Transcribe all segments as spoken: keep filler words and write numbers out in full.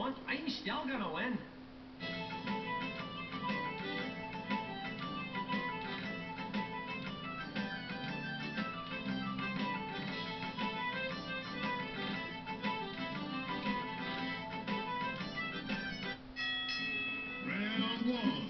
want, I'm still gonna win. Round one.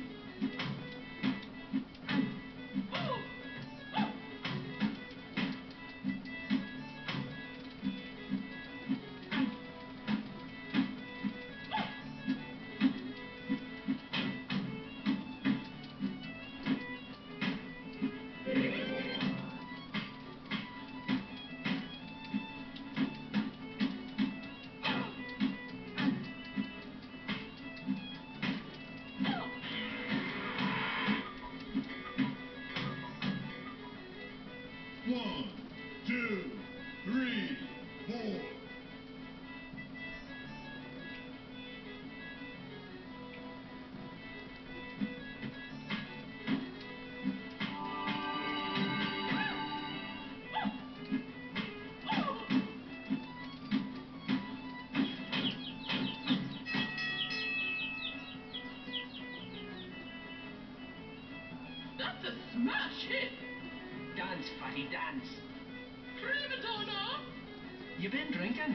One, two, three, four. That's a smash hit! Dance, fatty, dance. Prima donna! You been drinking?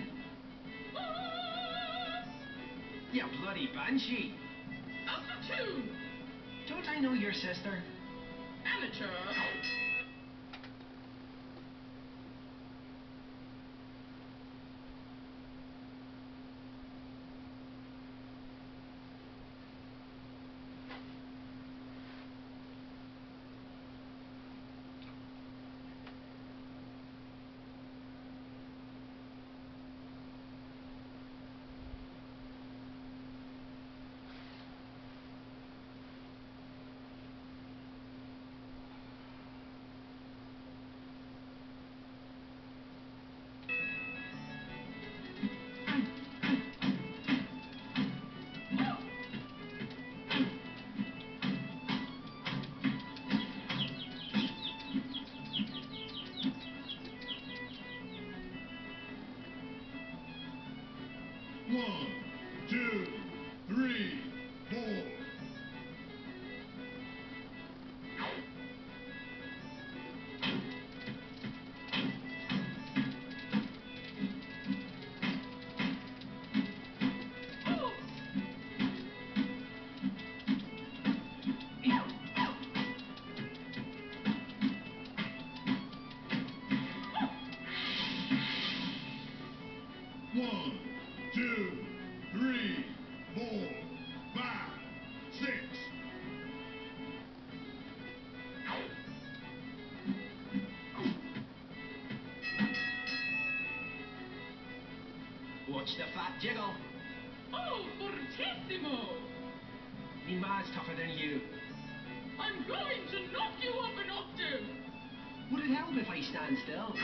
Ah! You bloody banshee. Out of tune! Don't I know your sister? Amateur! One, two, three, four. One, two, three, four, five, six. Watch the fat jiggle. Oh, fortissimo! Me ma's tougher than you. I'm going to knock you up an octave! Would it help if I stand still?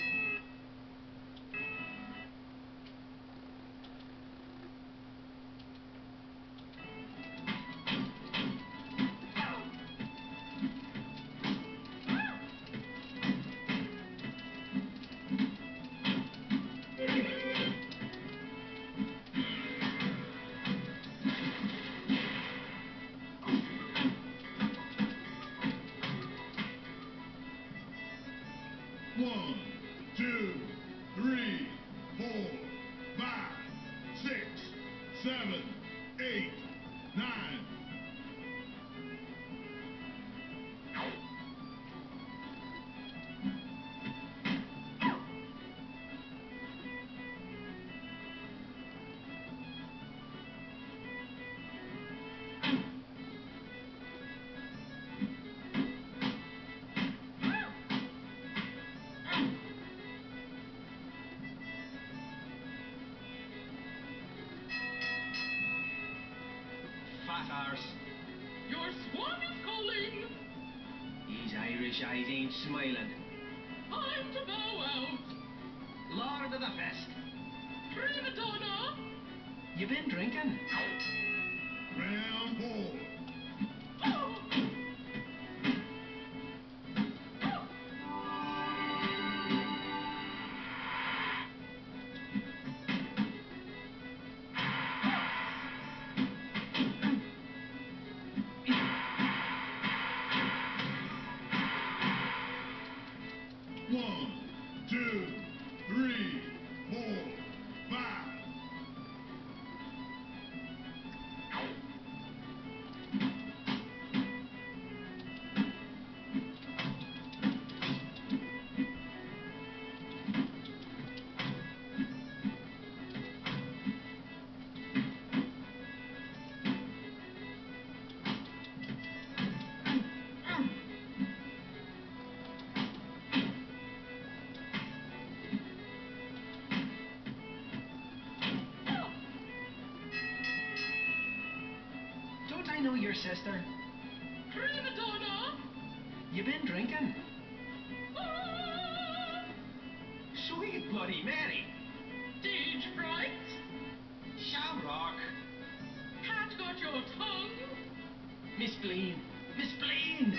One, two, three, four, five, six, seven, eight, nine. Fat arse. Your swan is calling! These Irish eyes ain't smiling. Time to bow out! Lord of the Fest. Prima donna! You been drinking? Round four. One, two, three, four, five. Don't I know your sister? Prima donna. You been drinking? Ah, Sweet Bloody Mary. stage fright. Shamrock. Cat got your tongue. Miss Bleen. Miss Bleen.